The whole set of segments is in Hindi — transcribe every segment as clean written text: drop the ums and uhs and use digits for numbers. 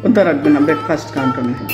उधर रख देना ब्रेकफास्ट काउंटर में।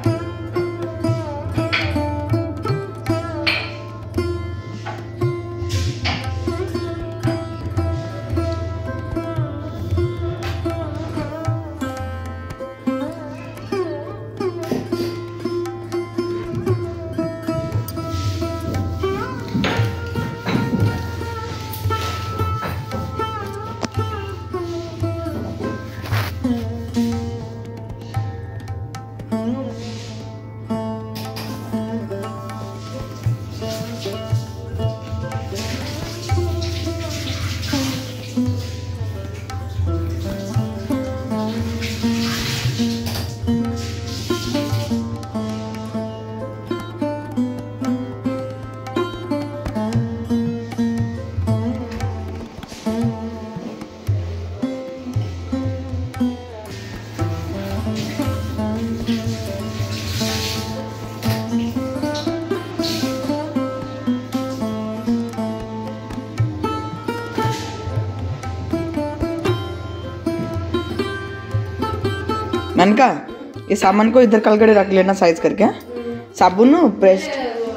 मैंने कहा ये सामान को इधर कलगड़े रख लेना साइज करके। साबुन पेस्ट,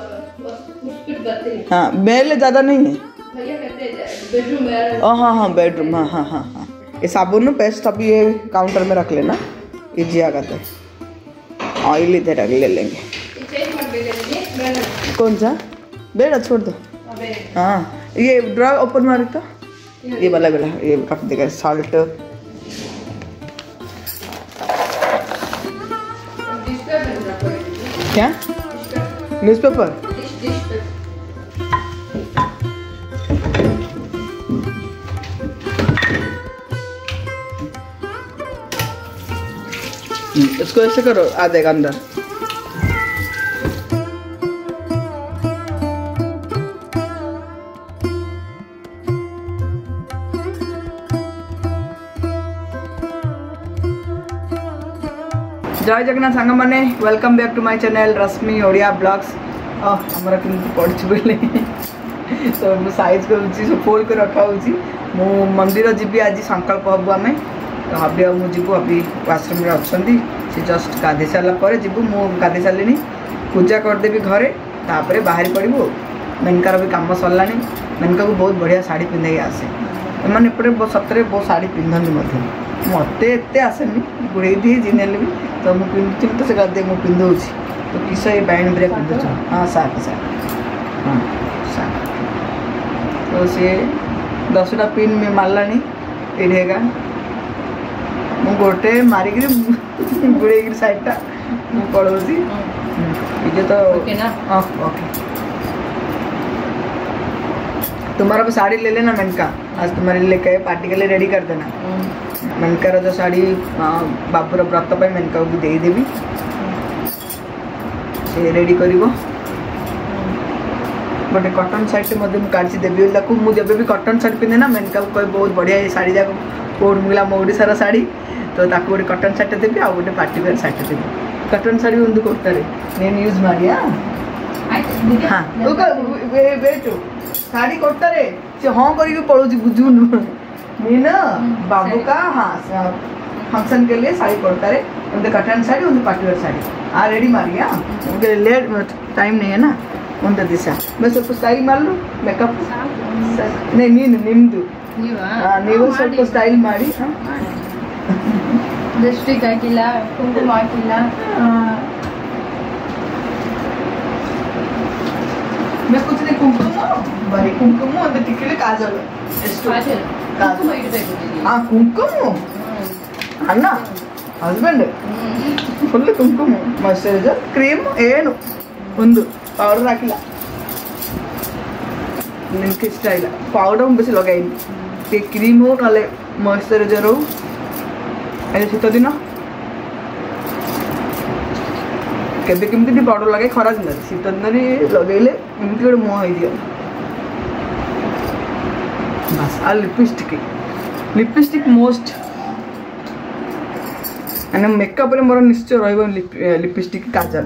हाँ बेल ज़्यादा नहीं है। हाँ हाँ बेडरूम, हाँ हाँ हाँ हाँ। ये साबुन पेस्ट अभी ये काउंटर में रख लेना, इजी आगा तो। ऑयल इधर रख ले लेंगे। कौन सा बेड़ा छोड़ दो। हाँ ये ड्रा ओपन मारे तो ये वाला बेला ये रख देगा। सॉल्ट क्या न्यूज़पेपर, इसको ऐसे करो आ जाएगा अंदर। जय जगन्नाथ सांग मैंने welcome back to my channel Rashmi Odia blogs. हमारा पड़ी बोले तो साइज कर फोल्ड कर रखा मु मंदिर जीवी आज संकल्प हबू आम तो हबी जीवु अभी वाशरूम अच्छा सी जस्ट गाधे सारापर जीवु मु गाधे सारे पूजा करदेवी घरे तापर बाहर पड़ू। मेनकार भी कम सरला। मेनका को बहुत बढ़िया शाढ़ी पिंधे आसे मैंने एपटे सतरे बहुत शाढ़ी पिंधती मत एत आसेनि गुड़े दिए जिने भी तो मुझे पिंधुन तो से गाधे मुझे पिंधु तो किस ये बैंड ब्रेक पिंधु। हाँ साक साक हाँ साक तो सी 10टा पिन में मारला एढ़ेगा मु गोटे मारिक गुड़े साइडटा पड़ोसी ये तो हाँ ओके। तुम्हारा भी साड़ी ले लेना मेनका, आज तुम्हारे लेके पार्टी के लिए रेडी कर देना। मेनकार जो साड़ी बाबूर व्रत पर मेनका को भी देदेवी से रेडी कर गोटे कटन साड़ी मुझे देवी मुझे भी कटन साड़ी पिंधे ना मेनका को कह बहुत बढ़िया ये शाड़ी जाक कौट मिला मो ओडिशार शाड़ी तो गोटे कटन साड़ी देवी आ गोटे पार्टी वेयर साड़ी देवी। कटन साड़ी उंदु कोटारे నేను యూజ్ మారియా हाँ बेटू साड़ी कोटारे से हाँ करके पड़ोसी बुझुन मीना बाबू का हाँ फंक्शन के लिए साड़ी कोटारे उनके कटन साड़ी उनके पार्टी वेयर साड़ी आ रेडी मारिया उनके लेट टाइम नहीं है ना उनका दिशा मैं सब स्टाइल मार लूँ मेकअप नहीं निम्दु ನೀವು ಸ್ವಲ್ಪ ಸ್ಟೈಲ್ ಮಾಡಿ ಲಿಪ್ಸ್ಟಿಕ್ ಹಾಕಿಲ್ಲ ಕುಂಕುಮ ಹಾಕಿಲ್ಲ मैं कुछ नहीं कुमकुम बड़ी कुमकुम अंत टिकले काजल कुमकुम इडಬೇಕು हां कुमकुम ಅಣ್ಣ husband full kumkum moisturiser cream ಏನು ಒಂದು ಪೌಡರ್ ಹಾಕಿಲ್ಲ ನಿಮಗೆ ಇಷ್ಟ ಇಲ್ಲ ಪೌಡರ್ ಬೇಸಿ ಲಗಾಯಿನಿ ते क्रीम हो ना मॉइस्चराइजर हो ऐसे शीत दिन केबे केमती पाउडर लगे खरा दिन शीत दिन लगेले एमती गोटे मुह हो दिया बस। आ लिपस्टिक मोस्ट मैंने मेकअप रे मोर निश्चय रहिबो लिपस्टिक काजल।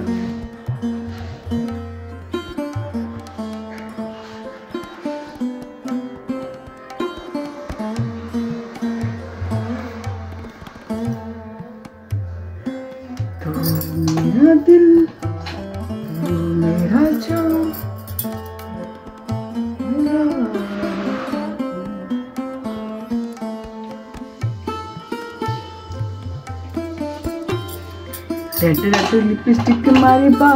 दिल मेरा जान रेड रेड लिपस्टिक मारी बा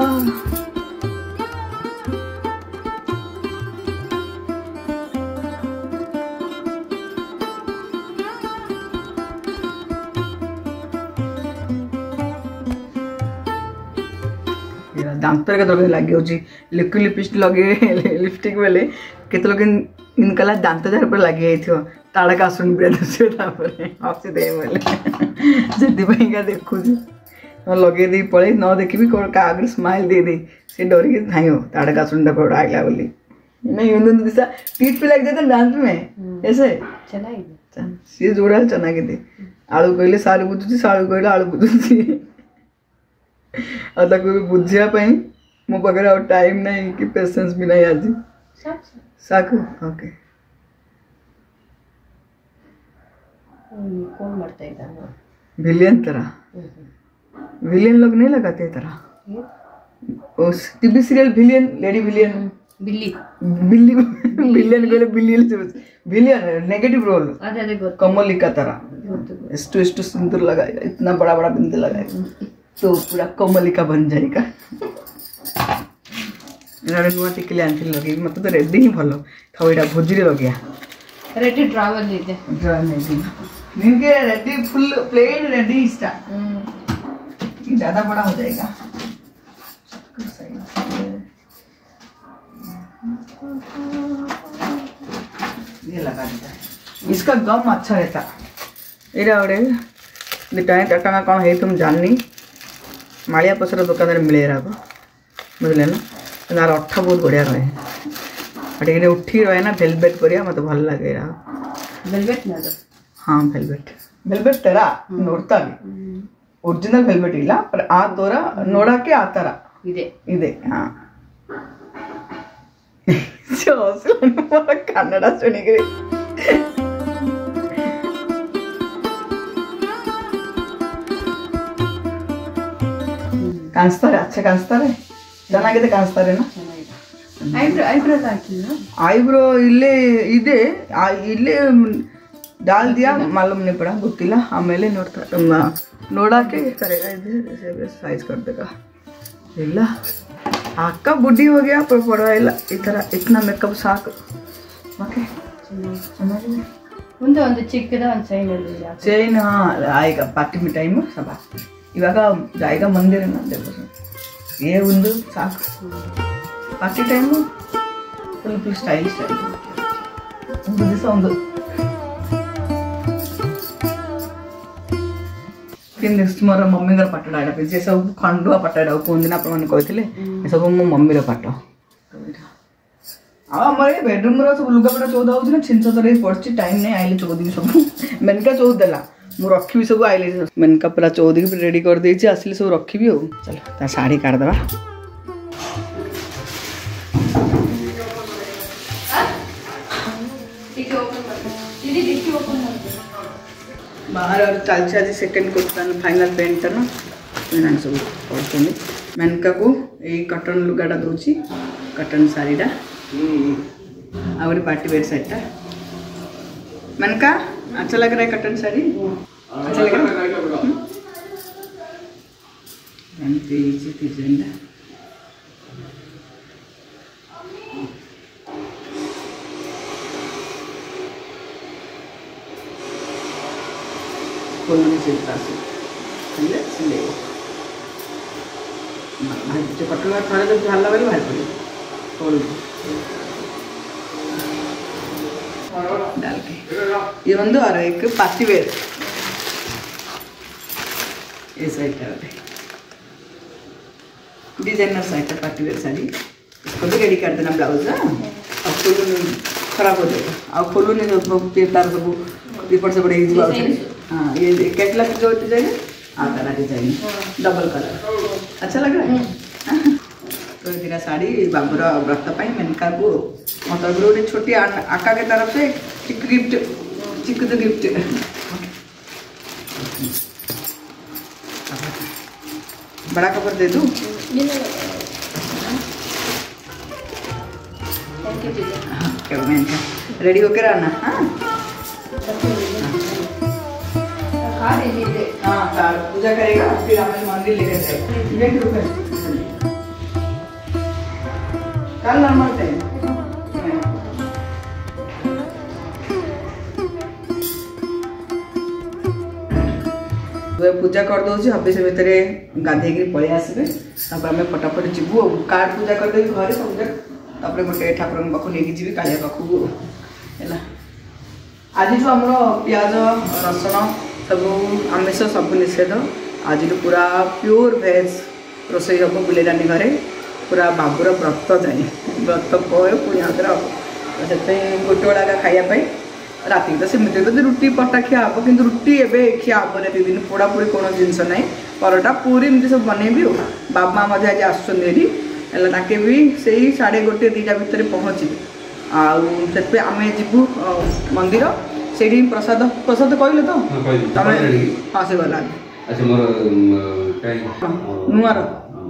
दांत लगे लिक्विड लिपस्टिक लगे लिपस्टिक बेले केत लोग इनकला दांत जार पर लगे ताड़का आसुन पूरा दूसरे हसी दे बोले से देखु लगे दे पड़े न देखी क्या स्माइल दे दे से डरिक नहीं हो ताड़का आसुन आइला बोली नहीं दिशा पीठ पे लग जाता दांत में ऐसे सी जोड़ा चेदे आलू कहले सारू बुझुची सारू कहले आलू बुझुची बुझापी मो पाखे टाइम नहीं कि पेशेंस भी नहीं आज साकु ओके कौन मरता है इधर विलियन तरह विलियन लोग नहीं लगाते तरह उस TV serial villain lady villain बिल्ली बिल्ली विलियन कहले villain villain negative role Kamalika तरह इष्टु सिंदूर लगाएगा इतना बड़ा बड़ा बिंदु लगाएगा तो पूरा कमलिका बन जाएगा नुआ टिकली आनी लगे मत तो रेडी ही भल था यहाँ भोजी लगे रेडी ड्रावर निनके रेडी फुल प्लेन रेडी ज़्यादा बड़ा हो जाएगा ये लगा देता इसका गम अच्छा रहता इरा ओडे दिटा टाटा कौन है तुम जाननी मालिया पसर दुकान मिले बुझे ना तार अठ बहुत बढ़िया रहे टे उठी रहे ना वेलवेट पर मत भल लगे वेलवेट ना तो हाँ वेलवेट वेलवेट तेरा नोड़ता ओरिजिनल वेलवेट ಇಲ್ಲ पर आ तोरा ನೋಡಕ್ಕೆ ಆ ತರ ಇದೆ हाँ ಕನ್ನಡ ಸುನಿಗೆ ಕಾಣಿಸ್ತಾರೆ अच्छे ಕಾಣಿಸ್ತಾರೆ ಚೆನ್ನಾಗಿದೆ ಕಾಣಿಸ್ತಾರೆ ನಾ ಐಬ್ರೋ ಹಾಕಿಲ್ಲ ಐಬ್ರೋ ಇಲ್ಲೇ ಇದೆ ಇಲ್ಲೇ डाल दिया मालूम नहीं पड़ा ಗೊತ್ತಿಲ್ಲ ಆಮೇಲೆ ನೋಡಕ್ಕೆ करेगा इधर साइज कर देगा ಇಲ್ಲ अक्का बुढ़ी हो गया पर परवाइल्ला इतना मेकअप साಕು ओके ಮುಂದೆ ಒಂದು ಚಿಕ್ಕದ ಒಂದು ಚೈನ್ हाँ आएगा पार्टी में टाइम सब इवाग जाएगा मंदिर ना देखो ये ಒಂದು ಸಾಕು पार्टी टाइम फुल स्टाइल ಒಂದು ದಿವಸ ಒಂದು मोर मम्मी पाटटा आड़ा जे सब खंडुआ पाटटा कौन दिन आपने कहते सब मो मम्मी पाट आम बेडरूम सब लुगापटा चौद हो छिंच तर पड़ी टाइम नहीं आइले चौदी सब मेनका चौद देला मु रखी सब आइले मेनका पूरा चौदी रेडी कर देछि आसिले सब रखी हो चलो ता साड़ी काट देबा बाहर और चलছে आज सेकंड क्वेश्चन फाइनल पेंट ना मैंने सब पढ़ते मेनका को ये कटन लुगाटा दूची कटन साड़ीटा आगे पार्टी वेयर साड़ीटा मेनका अच्छा लग रहा है कटन साड़ी अच्छा लग रहा है डिजाइन पटुआ थोड़ा जब भाला बाहर पड़े डाल के ये बंदो और एक पार्टी वेयर ये side designer side party wear sari इसको भी रेडी कर देना ब्लाउज अब खोलू खराब हो जाएगा अब खोलू नहीं तार सब रिपोर्ट से बड़े हाँ ये कैटलॉग जो डिजाइन है आता डिजाइन डबल कलर अच्छा लग रहा है तो ये साड़ी बाबूर व्रत मेनका को मतलब गोटे छोटी आका के तरफ से गिफ्ट चिकन गिफ्ट बड़ा कवर दे दूँ? रेडी होकर आना। हाँ पूजा करेगा फिर हमें मंदिर लेकर जाएगा। कल नॉर्मल टाइम पूजा कर दौर हबी से भितर गाधे पलि आसबे आम फटाफट जीवु कार्ड पूजा करदे घरे सब गोटे ठाकुर पाख लेकिन जी कालिया पाखक है। आज जो आम पियाज रसुण सब आमिष सब निषेध आज पूरा प्योर भेज रोषे हम बुलेलानी घरे पूरा बाबूर व्रत जाए व्रत पर पुणी आदर से गोटे बेला खायापी राति तो सेमती तो रुटी पटा खिया हम कि रुटी एवं खिया हम 2 दिन पोड़ापोड़ी कौन जिनस ना परोटा पूरी एमती सब बनैबी। बाबा आज आसुँचे ताके भी से 1:30 2टा भितर पहुँचे आम जीवु मंदिर से प्रसाद प्रसाद कहले तो हाँ से गला नुआर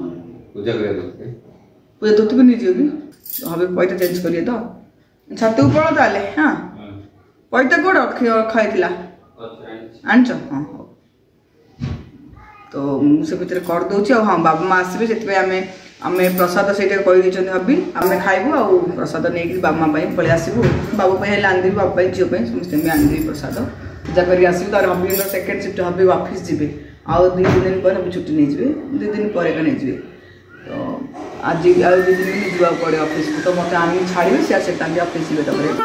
पूजा धोती भी नहीं कि हम पैसा चेंज करिए तो छात को पड़ ताले। हाँ पैसा कौट खाई आनच हाँ तो से भितर कर दूसरी हाँ बाबा माँ आसबे से आम प्रसाद से कहीदे हबी आम खाइबू आ प्रसाद नहीं बाबा माँ पलि आसबू बाबू हेल्ले आनदेवी बाबा झीप समस्त आनदेवी प्रसाद पूजा कर आसबू तार hubby second shift hubby office जी आउ 2 दिन पर हम छुट्टी नहीं जाए 2 दिन पर नहीं जाए तो आज 2 दिन जावा पड़े ऑफिस को तो मत आनी छाड़े से ऑफिस जी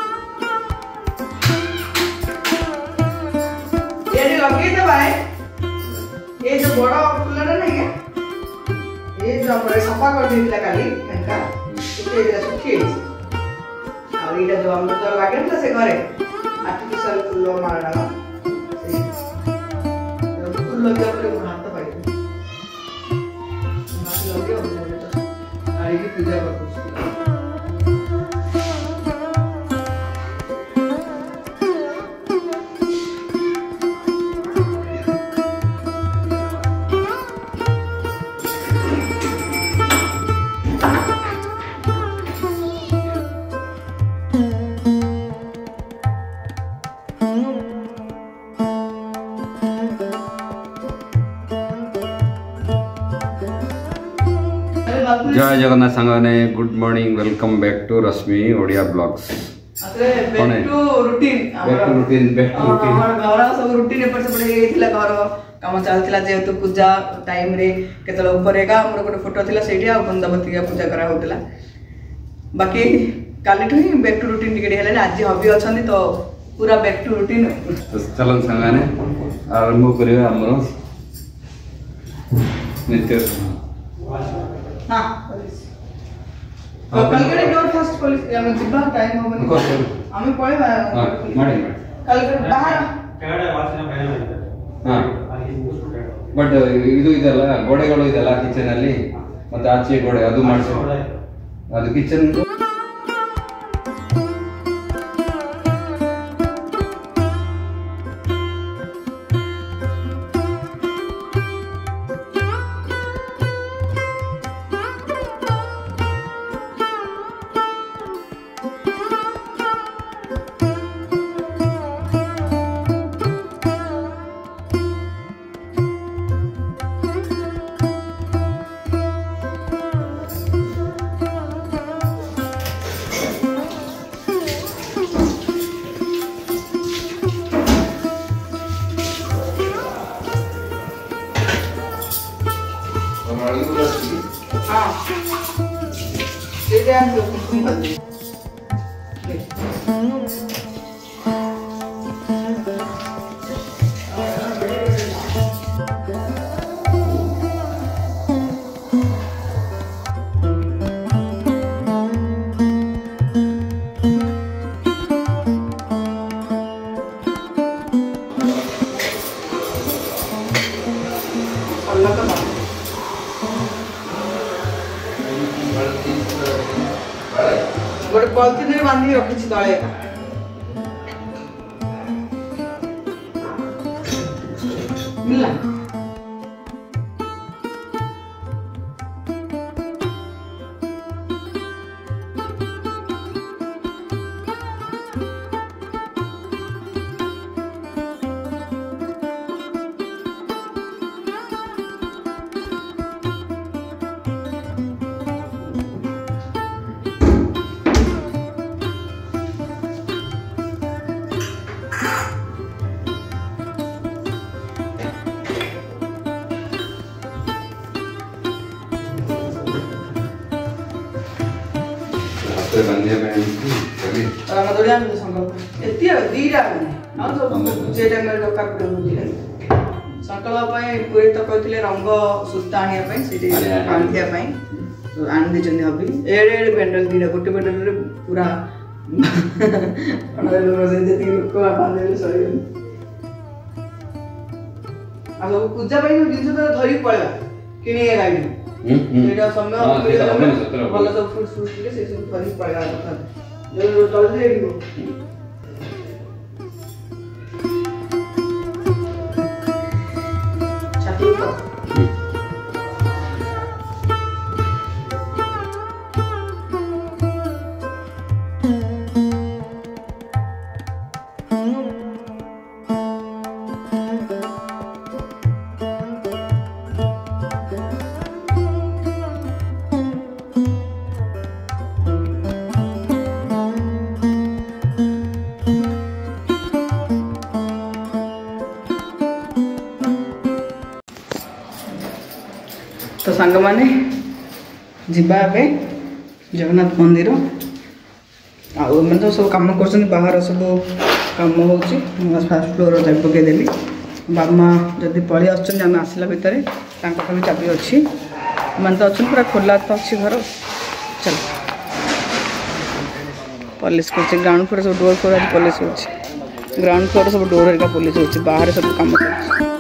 लगे ये जो बड़ा फूल नहीं है ये जो सफा कर देता काली सुखी और ये जो हम तो लगे से घरे आर्टिफिशियल फूल मारा फूल लगे हाथ पाई लगे पूजा कर जय जगन्नाथ सांगने good morning welcome back to Rashmi Odia blogs back to routine घर सब रूटीन एपट सेपट घर कम चलता जेहेतु पूजा टाइम रे केतल ऊपर एका हमर गोटे फोटो थिला सेठी आ बंदावती पूजा करा होतला बाकी काली ही बैक टू रूटीन टिके हेले आज हबी अछनी तो पूरा बैक टू रूटीन चलन सांगने आरंभ करिया हमरो नित्य हाँ कल के डोर फर्स्ट पुलिस हम जिबा टाइम होबनी हम पळेबा माडी कल के बाहर ಕೆಳಗಡೆ ವಾಸನೆ ಭಯ ಬರುತ್ತೆ ಹಾ ಬಟ್ ಇದು ಇದೆಲ್ಲ ಗೋಡೆಗಳು ಇದೆಲ್ಲ ಕಿಚನ್ ಅಲ್ಲಿ ಮತ್ತೆ ಆಚೆ ಗೋಡೆ ಅದು ಮಾಡಿಸಿ ಅದು ಕಿಚನ್ गोटे पॉलिथिन रे बांधी रखी तले मिला बंदिया पे चली रंग दौड़ी आने संकल्प एती दीटा ना सब जे टाइम में दरकार पड़े बुझिले संकल्प पई पूरे तो कहथिले रंग सूता आनिया पई सिटी आंधिया पई तो आन दे जंदी हबी एडे एडे बेंडल दीटा गोटे बेंडल रे पूरा अनदर लोग से जेती लोक बांधले सरी आ सब पूजा पई जिंस तो धरी पळा किनी गाडी एटा समय भल सब फुल फुल के से सब धरी पळा कथा जो चल जेइबो छाती तो तो सांग माने जीवा जगन्नाथ मंदिर आम तो सब कम कर बाहर सब कम हो फास्ट फ्लोर चाबी पकईदेली बाबा जदि पलि आम आसला भितर भी चाबी अच्छी मैंने तो अच्छा पूरा खोला तो अच्छी घर चल पुलिस कर ग्राउंड फ्लोर सब डोर फ्लोर पुलिस हो ग्राउंड फ्लोर सब डोर पुलिस हो बाहर सब कम कर